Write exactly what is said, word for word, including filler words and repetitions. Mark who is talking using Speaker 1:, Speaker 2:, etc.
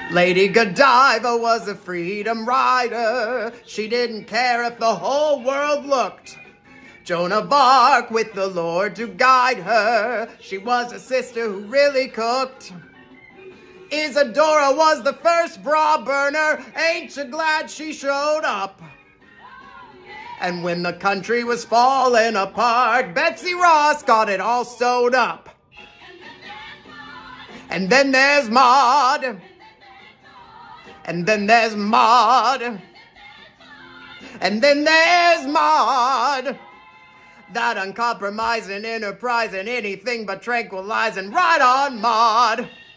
Speaker 1: Lady Godiva was a freedom rider. She didn't care if the whole world looked. Joan of Arc with the Lord to guide her. She was a sister who really cooked. Isadora was the first bra burner. Ain't you glad she showed up? And when the country was falling apart, Betsy Ross got it all sewed up. And then there's Maud. And then there's Maud. And then there's Maud. That uncompromising, enterprising, anything but tranquilizing. Right on, Maud.